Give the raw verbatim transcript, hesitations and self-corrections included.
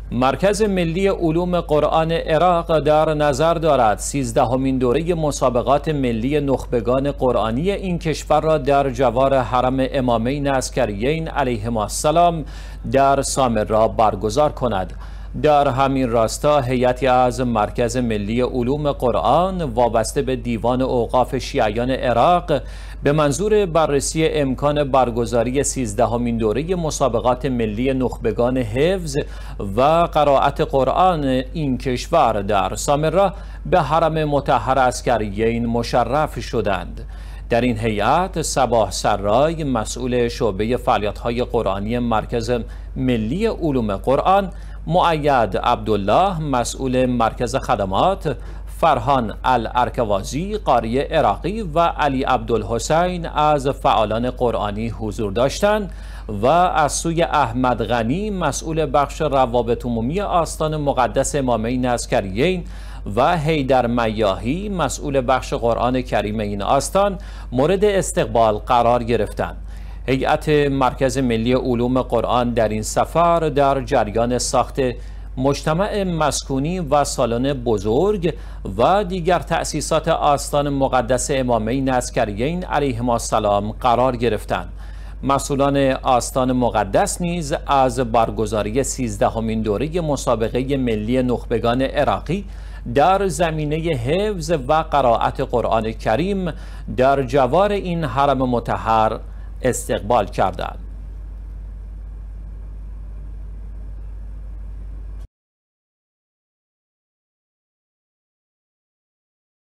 مرکز ملی علوم قرآن عراق در نظر دارد سیزدهمین دوره مسابقات ملی نخبگان قرآنی این کشور را در جوار حرم امامین عسکریین علیهما السلام در سامرا برگزار کند. در همین راستا هیئتی از مرکز ملی علوم قرآن وابسته به دیوان اوقاف شیعیان عراق به منظور بررسی امکان برگزاری سیزدهمین دوره مسابقات ملی نخبگان حفظ و قرائت قرآن این کشور در سامرا به حرم مطهر عسکریین مشرف شدند. در این هیئت صباح سرای مسئول شعبه فعالیت‌های قرآنی مرکز ملی علوم قرآن، مؤید عبدالله مسئول مرکز خدمات، فرهان الارکوازی قاری عراقی و علی عبدالحسین از فعالان قرآنی حضور داشتند و از سوی احمد غنی مسئول بخش روابط عمومی آستان مقدس امامین عسکریین و حیدر میاهی مسئول بخش قرآن کریم این آستان مورد استقبال قرار گرفتند. هیئت مرکز ملی علوم قرآن در این سفر در جریان ساخت مجتمع مسکونی و سالن بزرگ و دیگر تأسیسات آستان مقدس امامین عسکریین علیهما السلام قرار گرفتند. مسئولان آستان مقدس نیز از برگزاری سیزدهمین دوره مسابقه ملی نخبگان عراقی در زمینه حفظ و قرائت قرآن کریم در جوار این حرم مطهر استقبال کردند.